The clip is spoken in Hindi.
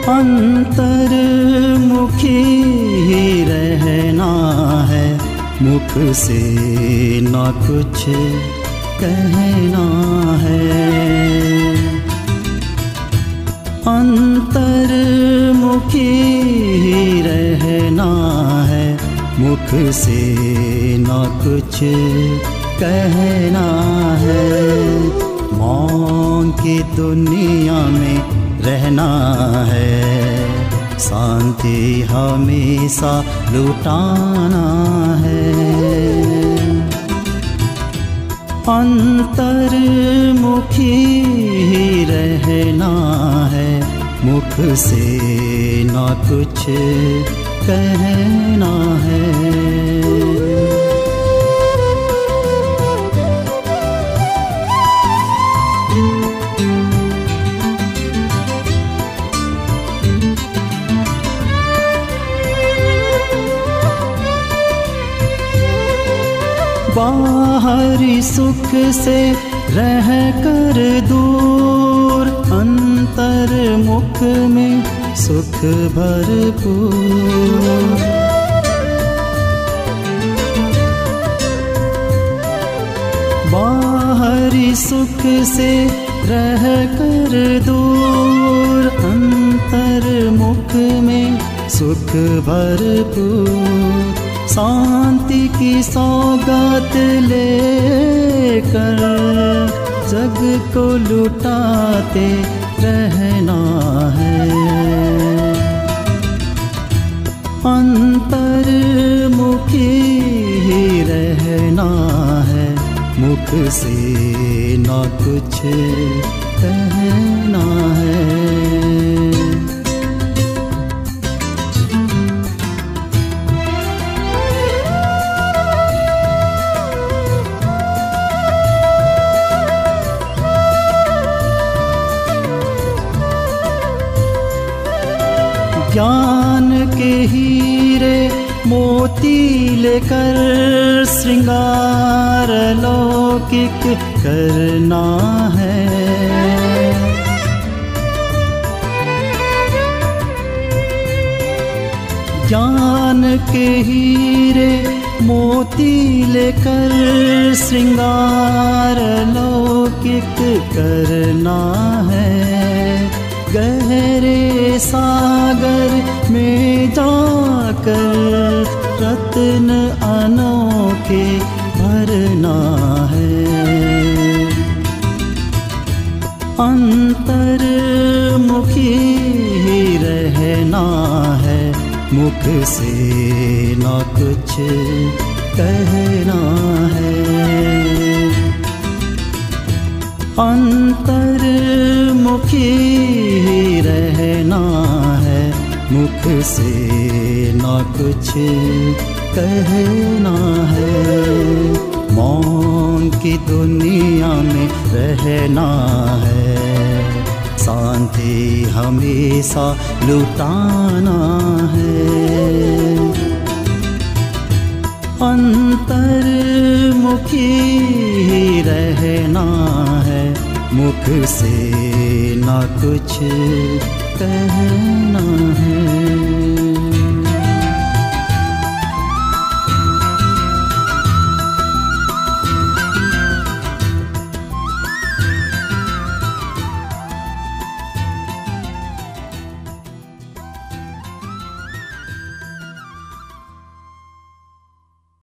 अंतर्मुखी ही रहना है, मुख से ना कुछ कहना है। अंतर्मुखी ही रहना है, मुख से ना कुछ कहना है। मौन की दुनिया में रहना है, शांति हमेशा लुटाना है। अंतर्मुखी ही रहना है, मुख से ना कुछ कहना है। बाहरी सुख से रह कर दूर, अंतर्मुख में सुख भरपूर। बाहरी सुख से रह कर दूर, अंतर्मुख में सुख भरपूर। शांति की सौगात लेकर जग को लुटाते रहना है। अंतर्मुखी ही रहना है, मुख से ना कुछ कहना है। ज्ञान के हीरे मोती लेकर श्रृंगार लौकिक करना है। ज्ञान के हीरे मोती लेकर श्रृंगार लौकिक करना है। गहरे सागर में जाकर रत्न अनोखे भरना है। अंतर्मुखी ही रहना है, मुख से ना कुछ कहना है। अंतर्मुखी ही रहना है, मुख से ना कुछ कहना है। मौन की दुनिया में रहना है, शांति हमेशा लुटाना है। अंतर्मुखी ही रहना है, मुख से ना कुछ कहना है।